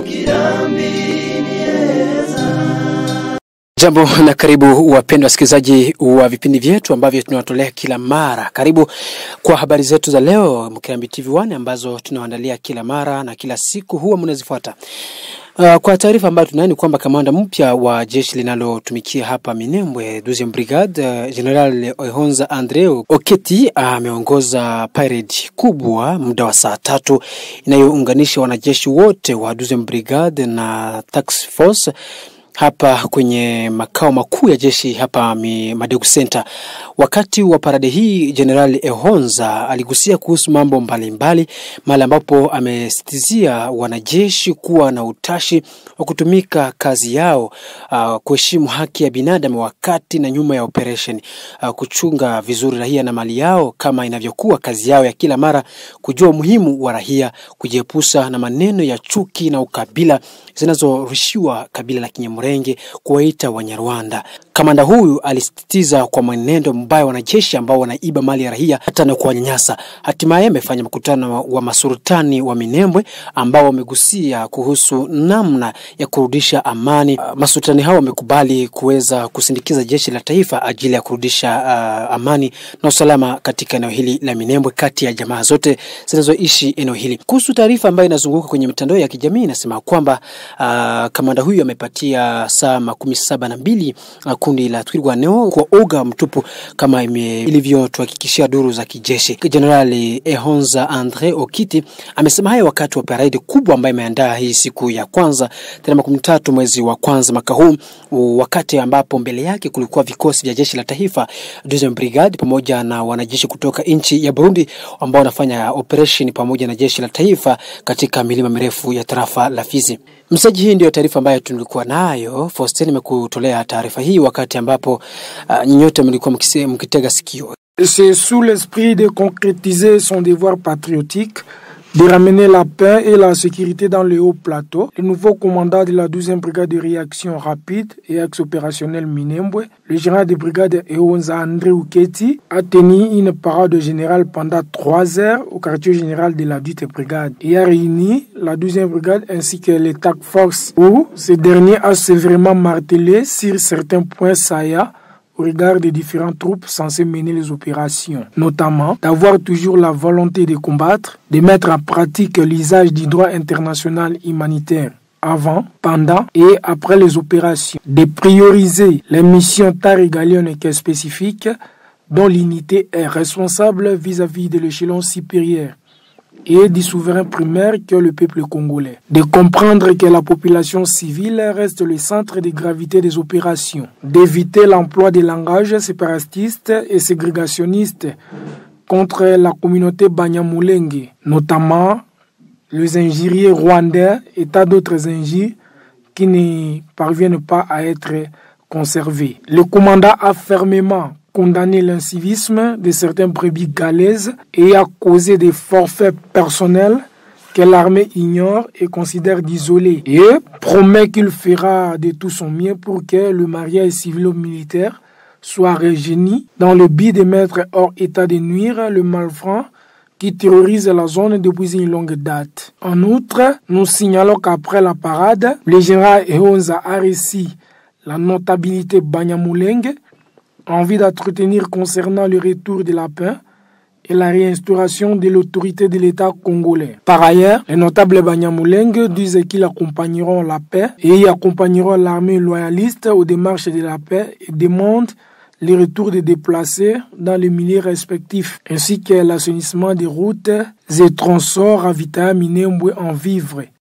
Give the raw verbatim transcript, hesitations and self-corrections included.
Jambo na karibu wapendwa wasikilizaji wa vipindi vyetu ambavyo tunawatolea kila mara. Karibu kwa habari zetu za leo Mkirambi T V moja ambazo tunawaandalia kila mara na kila siku huwa mnazifuata. Uh, kwa taarifa ambayo tunayo ni kwamba kamanda mpya wa jeshi linalotumikia hapa Minembwe douzième Brigade uh, General Ehonza Andre Oketi ameongoza uh, parade kubwa muda wa saa tatu inayounganisha wanajeshi wote wa douzième Brigade na task force hapa kwenye makao makuu ya jeshi hapa Madegu Center. Wakati wa parade hii General Ehonza aligusia kuhusu mambo mbalimbali, mahali ambapo amesitizia wanajeshi kuwa na utashi wa kutumika kazi yao, uh, kuheshimu haki ya binadamu wakati na nyuma ya operation, uh, kuchunga vizuri raia na mali yao kama inavyokuwa kazi yao ya kila mara, kujua umuhimu wa raia, kujiepusha na maneno ya chuki na ukabila zinazorushiwa kabila la Kinyamurenge kuwaita Wanyarwanda. Kamanda huyu alisisitiza kwa mwenendo mbaya wanajeshi ambao wanaiba mali ya raia hata na kuwanyanyasa. Hatimaye amefanya mkutano wa masultani wa Minembwe ambao wamegusia kuhusu namna ya kurudisha amani. Masultani hao wamekubali kuweza kusindikiza jeshi la taifa ajili ya kurudisha uh, amani na usalama katika eneo hili la Minembwe kati ya jamaa zote zinazoishi eneo hili. Kuhusu taarifa ambayo inazunguka kwenye mitandao ya kijamii inasema kwamba uh, kamanda huyu amepatia saa makumi saba na mbili uh, kundi la Twirwaneho kwa oga mtupu kama ilivyotuhakikishia duru za kijeshi. General Ehonza Andre Okiti amesema haya wakati wa parade kubwa ambayo imeandaa hii siku ya kwanza tarehe makumi tatu mwezi wa kwanza mwaka huu, wakati ambapo mbele yake kulikuwa vikosi vya jeshi la taifa douzième Brigade pamoja na wanajeshi kutoka nchi ya Burundi ambao wanafanya operation pamoja na jeshi la taifa katika milima mirefu ya tarafa la Fizi. Msaji, hii ndio taarifa ambayo tulikuwa nayo. Faustin nimekutolea taarifa hii wakati ambapo uh, nyote mlikuwa mkitega sikio. C'est sous l'esprit de concrétiser son devoir patriotique de ramener la paix et la sécurité dans le haut plateau. Le nouveau commandant de la douzième Brigade de réaction rapide et ex-opérationnelle Minembwe, le général de brigade Ehonza Andre Oketi, a tenu une parade générale pendant trois heures au quartier général de la dite brigade et a réuni la douzième Brigade ainsi que les task force où ce dernier a sévèrement martelé sur certains points saillants au regard des différentes troupes censées mener les opérations, notamment d'avoir toujours la volonté de combattre, de mettre en pratique l'usage du droit international humanitaire avant, pendant et après les opérations, de prioriser les missions temps régaliennes et spécifiques dont l'unité est responsable vis-à-vis de l'échelon supérieur et du souverain primaire que le peuple congolais. De comprendre que la population civile reste le centre de gravité des opérations. D'éviter l'emploi des langages séparatistes et ségrégationnistes contre la communauté Banyamulenge, notamment les injuriés rwandais et tas d'autres injures qui ne parviennent pas à être conservés. Le commandant a fermement condamné l'incivisme de certains brebis galaises et a causé des forfaits personnels que l'armée ignore et considère d'isolés, et promet qu'il fera de tout son mieux pour que le mariage civilo-militaire soit régénie dans le but de mettre hors état de nuire le malfrant qui terrorise la zone depuis une longue date. En outre, nous signalons qu'après la parade, le général Ehonza a réussi la notabilité Banyamulenge envie d'entretenir concernant le retour de la paix et la réinstauration de l'autorité de l'État congolais. Par ailleurs, les notables Banyamulenge disent qu'ils accompagneront la paix et y accompagneront l'armée loyaliste aux démarches de la paix et demandent le retour des déplacés dans les milieux respectifs, ainsi que l'assainissement des routes et transports ravitaillant Minembwe en vivres